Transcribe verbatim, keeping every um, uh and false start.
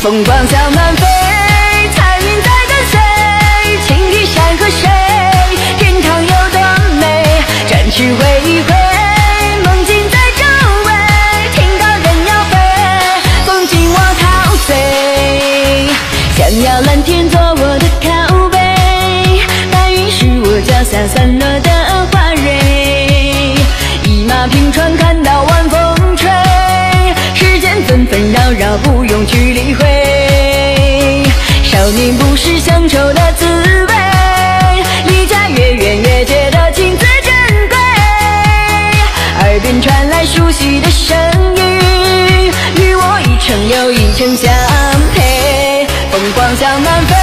风光向南飞，彩云在跟随，青玉山河水，天堂有多美，展翅挥一挥，梦境在周围，听到人要飞，风景我陶醉，想要蓝天做我的靠背，白云是我脚下散落的花蕊，一马平川看到晚风吹，世间纷纷扰扰不用去理会，少年不识乡愁的滋味，离家越远越觉得情字珍贵，耳边传来熟悉的声音，与我一程又一程相陪，风光向南飞，